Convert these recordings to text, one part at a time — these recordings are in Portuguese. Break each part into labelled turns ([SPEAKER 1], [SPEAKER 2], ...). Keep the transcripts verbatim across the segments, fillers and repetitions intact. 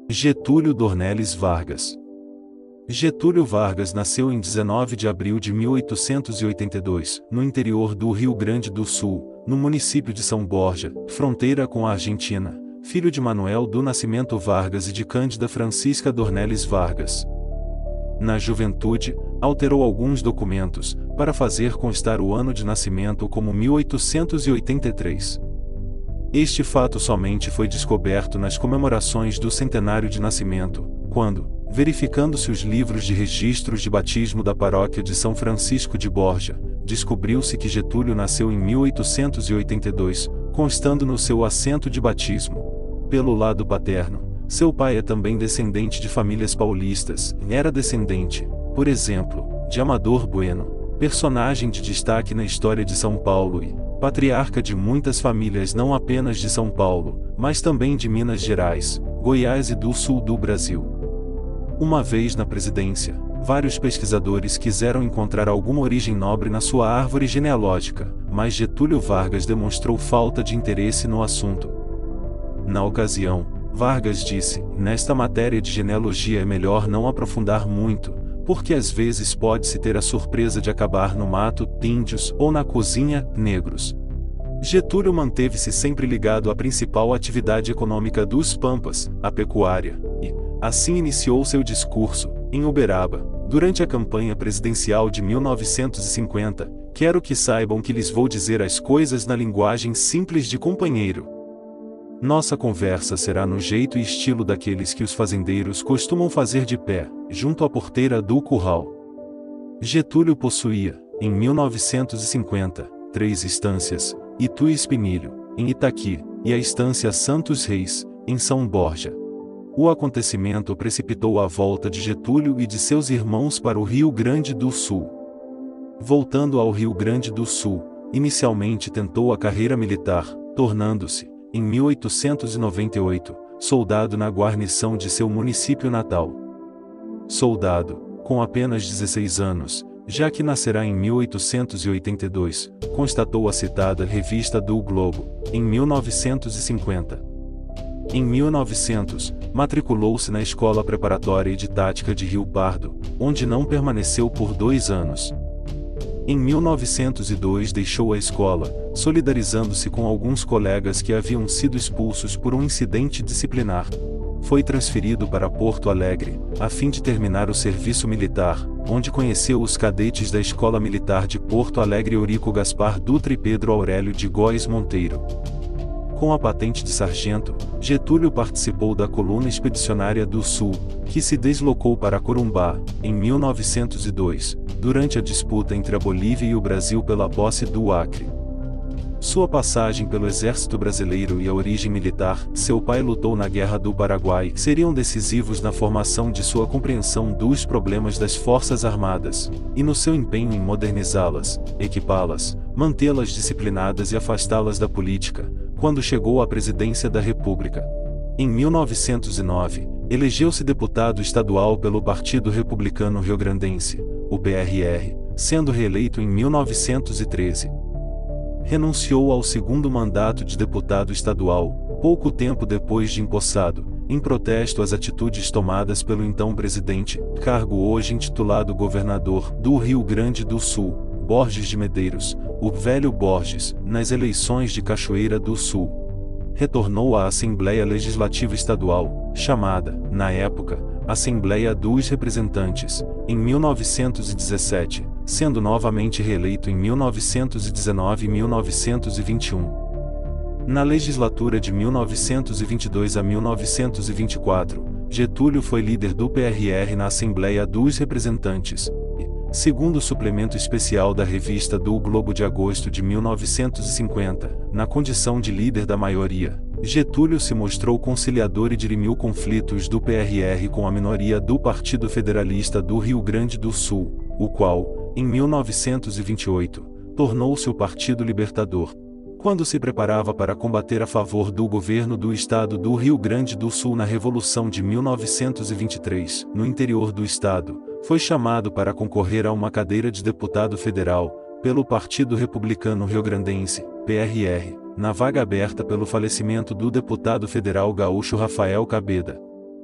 [SPEAKER 1] Getúlio Dornelles Vargas. Getúlio Vargas nasceu em dezenove de abril de mil oitocentos e oitenta e dois, no interior do Rio Grande do Sul, no município de São Borja, fronteira com a Argentina, filho de Manuel do Nascimento Vargas e de Cândida Francisca Dornelles Vargas. Na juventude, alterou alguns documentos, para fazer constar o ano de nascimento como mil oitocentos e oitenta e três. Este fato somente foi descoberto nas comemorações do centenário de nascimento, quando, verificando-se os livros de registros de batismo da paróquia de São Francisco de Borja, descobriu-se que Getúlio nasceu em mil oitocentos e oitenta e dois, constando no seu assento de batismo. Pelo lado paterno, seu pai é também descendente de famílias paulistas, era descendente, por exemplo, de Amador Bueno, personagem de destaque na história de São Paulo e patriarca de muitas famílias não apenas de São Paulo, mas também de Minas Gerais, Goiás e do sul do Brasil. Uma vez na presidência, vários pesquisadores quiseram encontrar alguma origem nobre na sua árvore genealógica, mas Getúlio Vargas demonstrou falta de interesse no assunto. Na ocasião, Vargas disse: "Nesta matéria de genealogia é melhor não aprofundar muito, porque às vezes pode-se ter a surpresa de acabar no mato, índios, ou na cozinha, negros." Getúlio manteve-se sempre ligado à principal atividade econômica dos Pampas, a pecuária, e, assim iniciou seu discurso, em Uberaba, durante a campanha presidencial de mil novecentos e cinquenta, "Quero que saibam que lhes vou dizer as coisas na linguagem simples de companheiro. Nossa conversa será no jeito e estilo daqueles que os fazendeiros costumam fazer de pé, junto à porteira do curral." Getúlio possuía, em mil novecentos e cinquenta, três estâncias: Itu e Espinilho, em Itaqui, e a estância Santos Reis, em São Borja. O acontecimento precipitou a volta de Getúlio e de seus irmãos para o Rio Grande do Sul. Voltando ao Rio Grande do Sul, inicialmente tentou a carreira militar, tornando-se, em mil oitocentos e noventa e oito, soldado na guarnição de seu município natal. Soldado, com apenas dezesseis anos, já que nascerá em mil oitocentos e oitenta e dois, constatou a citada Revista do Globo, em mil novecentos e cinquenta. Em mil e novecentos, matriculou-se na Escola Preparatória de Tática de Rio Pardo, onde não permaneceu por dois anos. Em mil novecentos e dois deixou a escola, solidarizando-se com alguns colegas que haviam sido expulsos por um incidente disciplinar. Foi transferido para Porto Alegre, a fim de terminar o serviço militar, onde conheceu os cadetes da Escola Militar de Porto Alegre Eurico Gaspar Dutra e Pedro Aurélio de Góes Monteiro. Com a patente de sargento, Getúlio participou da Coluna Expedicionária do Sul, que se deslocou para Corumbá, em mil novecentos e dois, durante a disputa entre a Bolívia e o Brasil pela posse do Acre. Sua passagem pelo Exército Brasileiro e a origem militar, seu pai lutou na Guerra do Paraguai, seriam decisivos na formação de sua compreensão dos problemas das Forças Armadas, e no seu empenho em modernizá-las, equipá-las, mantê-las disciplinadas e afastá-las da política, quando chegou à presidência da República. Em mil novecentos e nove, elegeu-se deputado estadual pelo Partido Republicano Riograndense, o P R R, sendo reeleito em mil novecentos e treze. Renunciou ao segundo mandato de deputado estadual, pouco tempo depois de empossado, em protesto às atitudes tomadas pelo então presidente, cargo hoje intitulado governador do Rio Grande do Sul, Borges de Medeiros, o velho Borges, nas eleições de Cachoeira do Sul. Retornou à Assembleia Legislativa Estadual, chamada, na época, Assembleia dos Representantes, em mil novecentos e dezessete, sendo novamente reeleito em mil novecentos e dezenove e mil novecentos e vinte e um. Na legislatura de mil novecentos e vinte e dois a mil novecentos e vinte e quatro, Getúlio foi líder do P R R na Assembleia dos Representantes, e, segundo o suplemento especial da Revista do Globo de agosto de mil novecentos e cinquenta, na condição de líder da maioria, Getúlio se mostrou conciliador e dirimiu conflitos do P R R com a minoria do Partido Federalista do Rio Grande do Sul, o qual, em mil novecentos e vinte e oito, tornou-se o Partido Libertador. Quando se preparava para combater a favor do governo do estado do Rio Grande do Sul na Revolução de mil novecentos e vinte e três, no interior do estado, foi chamado para concorrer a uma cadeira de deputado federal, pelo Partido Republicano Riograndense, P R R, na vaga aberta pelo falecimento do deputado federal gaúcho Rafael Cabeda.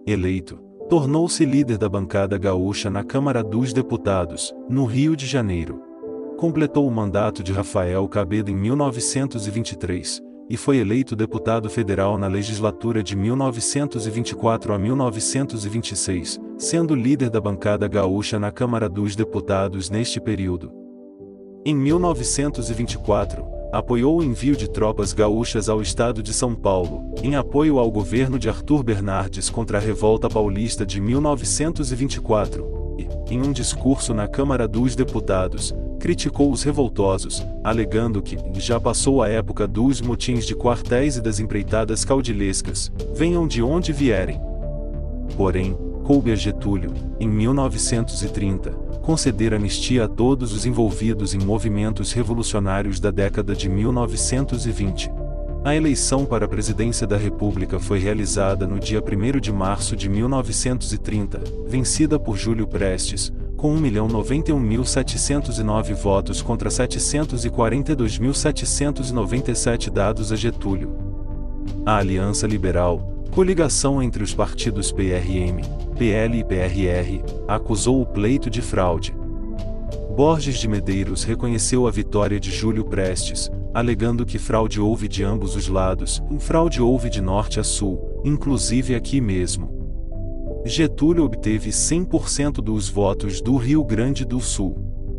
[SPEAKER 1] Eleito, tornou-se líder da bancada gaúcha na Câmara dos Deputados, no Rio de Janeiro. Completou o mandato de Rafael Cabeda em mil novecentos e vinte e três, e foi eleito deputado federal na legislatura de mil novecentos e vinte e quatro a mil novecentos e vinte e seis, sendo líder da bancada gaúcha na Câmara dos Deputados neste período. Em mil novecentos e vinte e quatro, apoiou o envio de tropas gaúchas ao estado de São Paulo, em apoio ao governo de Arthur Bernardes contra a Revolta Paulista de mil novecentos e vinte e quatro, e, em um discurso na Câmara dos Deputados, criticou os revoltosos, alegando que já passou a época dos motins de quartéis e das empreitadas caudilhescas, venham de onde vierem. Porém, coube a Getúlio, em mil novecentos e trinta, conceder anistia a todos os envolvidos em movimentos revolucionários da década de mil novecentos e vinte. A eleição para a presidência da República foi realizada no dia primeiro de março de mil novecentos e trinta, vencida por Júlio Prestes, com um milhão noventa e um mil setecentos e nove votos contra setecentos e quarenta e dois mil setecentos e noventa e sete dados a Getúlio. A Aliança Liberal, coligação entre os partidos P R M, P L e P R R, acusou o pleito de fraude. Borges de Medeiros reconheceu a vitória de Júlio Prestes, alegando que fraude houve de ambos os lados, fraude houve de norte a sul, inclusive aqui mesmo. Getúlio obteve cem por cento dos votos do Rio Grande do Sul.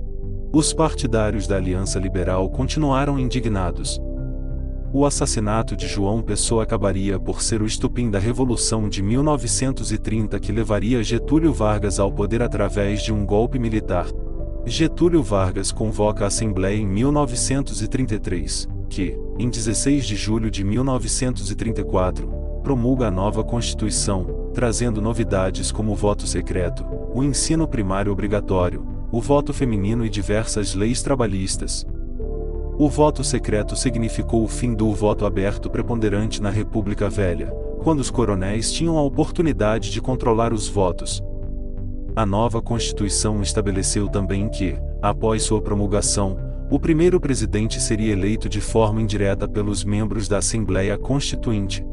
[SPEAKER 1] Os partidários da Aliança Liberal continuaram indignados. O assassinato de João Pessoa acabaria por ser o estopim da Revolução de mil novecentos e trinta que levaria Getúlio Vargas ao poder através de um golpe militar. Getúlio Vargas convoca a Assembleia em mil novecentos e trinta e três, que, em dezesseis de julho de mil novecentos e trinta e quatro, promulga a nova Constituição, trazendo novidades como o voto secreto, o ensino primário obrigatório, o voto feminino e diversas leis trabalhistas. O voto secreto significou o fim do voto aberto preponderante na República Velha, quando os coronéis tinham a oportunidade de controlar os votos. A nova Constituição estabeleceu também que, após sua promulgação, o primeiro presidente seria eleito de forma indireta pelos membros da Assembleia Constituinte.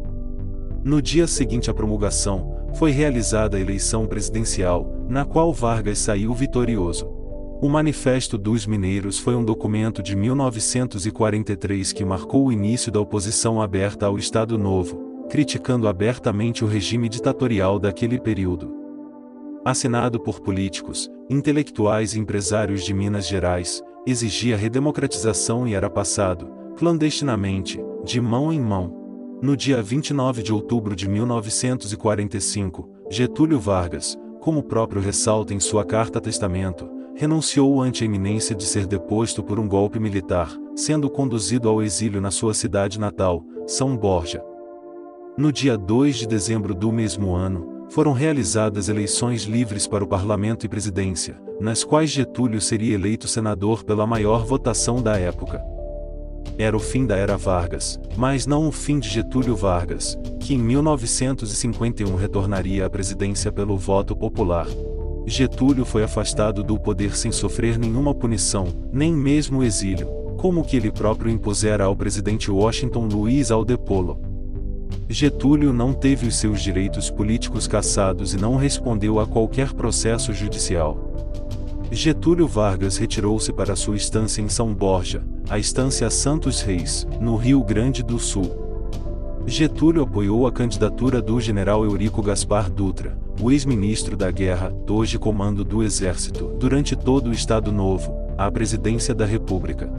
[SPEAKER 1] No dia seguinte à promulgação, foi realizada a eleição presidencial, na qual Vargas saiu vitorioso. O Manifesto dos Mineiros foi um documento de mil novecentos e quarenta e três que marcou o início da oposição aberta ao Estado Novo, criticando abertamente o regime ditatorial daquele período. Assinado por políticos, intelectuais e empresários de Minas Gerais, exigia redemocratização e era passado, clandestinamente, de mão em mão. No dia vinte e nove de outubro de mil novecentos e quarenta e cinco, Getúlio Vargas, como o próprio ressalta em sua carta-testamento, renunciou ante a iminência de ser deposto por um golpe militar, sendo conduzido ao exílio na sua cidade natal, São Borja. No dia dois de dezembro do mesmo ano, foram realizadas eleições livres para o parlamento e presidência, nas quais Getúlio seria eleito senador pela maior votação da época. Era o fim da era Vargas, mas não o fim de Getúlio Vargas, que em mil novecentos e cinquenta e um retornaria à presidência pelo voto popular. Getúlio foi afastado do poder sem sofrer nenhuma punição, nem mesmo exílio, como que ele próprio impusera ao presidente Washington Luiz ao depô-lo. Getúlio não teve os seus direitos políticos cassados e não respondeu a qualquer processo judicial. Getúlio Vargas retirou-se para sua estância em São Borja, a estância Santos Reis, no Rio Grande do Sul. Getúlio apoiou a candidatura do general Eurico Gaspar Dutra, o ex-ministro da Guerra, hoje comando do Exército, durante todo o Estado Novo, à presidência da República.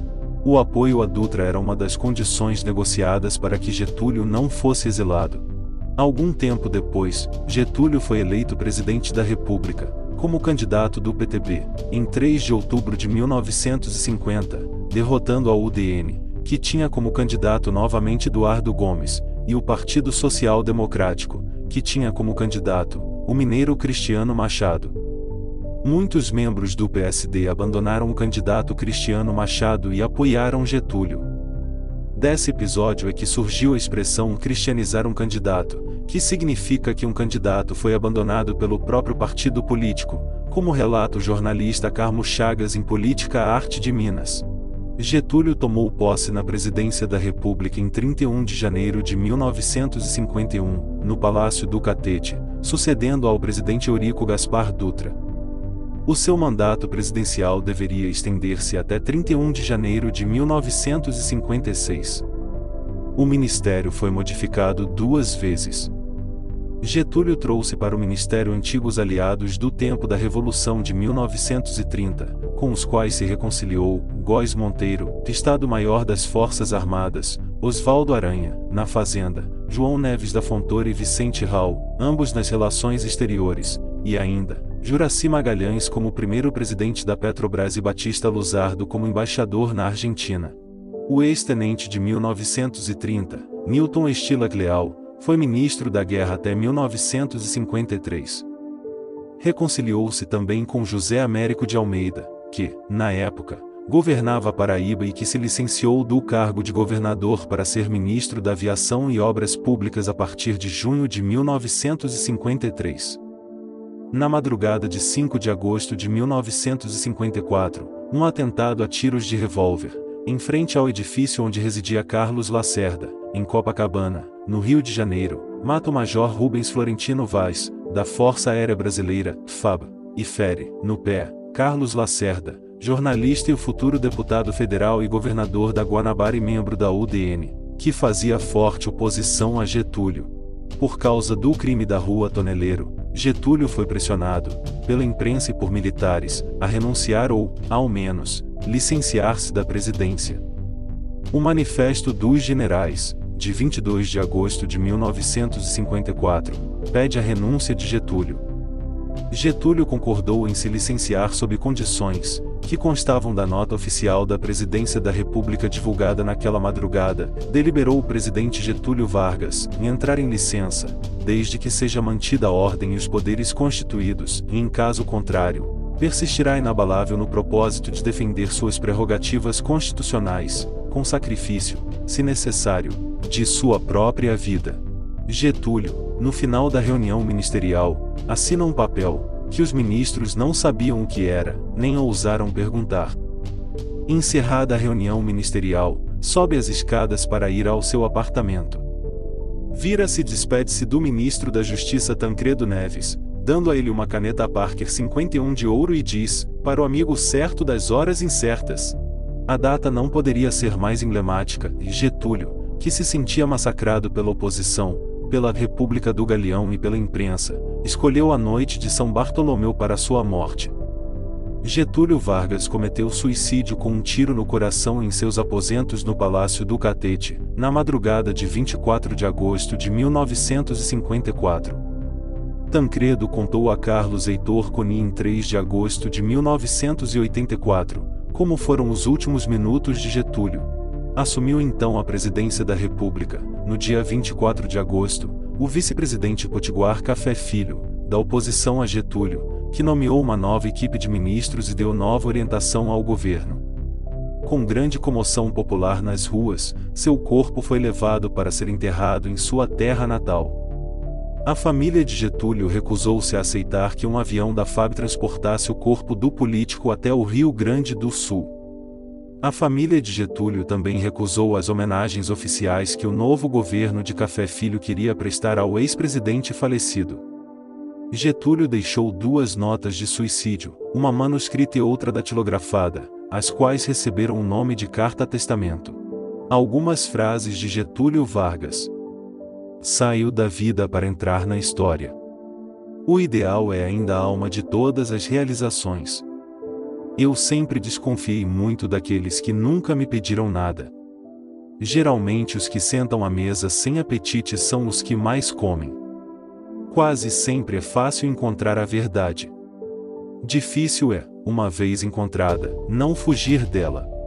[SPEAKER 1] O apoio a Dutra era uma das condições negociadas para que Getúlio não fosse exilado. Algum tempo depois, Getúlio foi eleito presidente da República, como candidato do P T B, em três de outubro de mil novecentos e cinquenta, derrotando a U D N, que tinha como candidato novamente Eduardo Gomes, e o Partido Social Democrático, que tinha como candidato o mineiro Cristiano Machado. Muitos membros do P S D abandonaram o candidato Cristiano Machado e apoiaram Getúlio. Desse episódio é que surgiu a expressão cristianizar um candidato, que significa que um candidato foi abandonado pelo próprio partido político, como relata o jornalista Carmo Chagas em Política Arte de Minas. Getúlio tomou posse na presidência da República em trinta e um de janeiro de mil novecentos e cinquenta e um, no Palácio do Catete, sucedendo ao presidente Eurico Gaspar Dutra. O seu mandato presidencial deveria estender-se até trinta e um de janeiro de mil novecentos e cinquenta e seis. O ministério foi modificado duas vezes. Getúlio trouxe para o ministério antigos aliados do tempo da Revolução de mil novecentos e trinta, com os quais se reconciliou: Góes Monteiro, Estado-Maior das Forças Armadas, Oswaldo Aranha, na Fazenda, João Neves da Fontoura e Vicente Raul, ambos nas relações exteriores, e ainda, Juracy Magalhães como primeiro presidente da Petrobras e Batista Luzardo como embaixador na Argentina. O ex-tenente de mil novecentos e trinta, Newton Estilac Leal, foi ministro da Guerra até mil novecentos e cinquenta e três. Reconciliou-se também com José Américo de Almeida, que, na época, governava a Paraíba e que se licenciou do cargo de governador para ser ministro da Aviação e Obras Públicas a partir de junho de mil novecentos e cinquenta e três. Na madrugada de cinco de agosto de mil novecentos e cinquenta e quatro, um atentado a tiros de revólver, em frente ao edifício onde residia Carlos Lacerda, em Copacabana, no Rio de Janeiro, mata o Major Rubens Florentino Vaz, da Força Aérea Brasileira, F A B, e fere, no pé, Carlos Lacerda, jornalista e o futuro deputado federal e governador da Guanabara e membro da U D N, que fazia forte oposição a Getúlio. Por causa do crime da Rua Toneleiro, Getúlio foi pressionado, pela imprensa e por militares, a renunciar ou, ao menos, licenciar-se da presidência. O Manifesto dos Generais, de vinte e dois de agosto de mil novecentos e cinquenta e quatro, pede a renúncia de Getúlio. Getúlio concordou em se licenciar sob condições, que constavam da nota oficial da Presidência da República divulgada naquela madrugada. Deliberou o presidente Getúlio Vargas em entrar em licença, desde que seja mantida a ordem e os poderes constituídos, e em caso contrário, persistirá inabalável no propósito de defender suas prerrogativas constitucionais, com sacrifício, se necessário, de sua própria vida. Getúlio, no final da reunião ministerial, assina um papel, que os ministros não sabiam o que era, nem ousaram perguntar. Encerrada a reunião ministerial, sobe as escadas para ir ao seu apartamento. Vira-se e despede-se do ministro da Justiça Tancredo Neves, dando a ele uma caneta Parker cinquenta e um de ouro e diz, para o amigo certo das horas incertas. A data não poderia ser mais emblemática, e Getúlio, que se sentia massacrado pela oposição, pela República do Galeão e pela imprensa, escolheu a noite de São Bartolomeu para sua morte. Getúlio Vargas cometeu suicídio com um tiro no coração em seus aposentos no Palácio do Catete, na madrugada de vinte e quatro de agosto de mil novecentos e cinquenta e quatro. Tancredo contou a Carlos Heitor Coni em três de agosto de mil novecentos e oitenta e quatro, como foram os últimos minutos de Getúlio. Assumiu então a presidência da República, no dia vinte e quatro de agosto, o vice-presidente Potiguar Café Filho, da oposição a Getúlio, que nomeou uma nova equipe de ministros e deu nova orientação ao governo. Com grande comoção popular nas ruas, seu corpo foi levado para ser enterrado em sua terra natal. A família de Getúlio recusou-se a aceitar que um avião da F A B transportasse o corpo do político até o Rio Grande do Sul. A família de Getúlio também recusou as homenagens oficiais que o novo governo de Café Filho queria prestar ao ex-presidente falecido. Getúlio deixou duas notas de suicídio, uma manuscrita e outra datilografada, as quais receberam o nome de carta-testamento. Algumas frases de Getúlio Vargas. Saiu da vida para entrar na história. O ideal é ainda a alma de todas as realizações. Eu sempre desconfiei muito daqueles que nunca me pediram nada. Geralmente os que sentam à mesa sem apetite são os que mais comem. Quase sempre é fácil encontrar a verdade. Difícil é, uma vez encontrada, não fugir dela.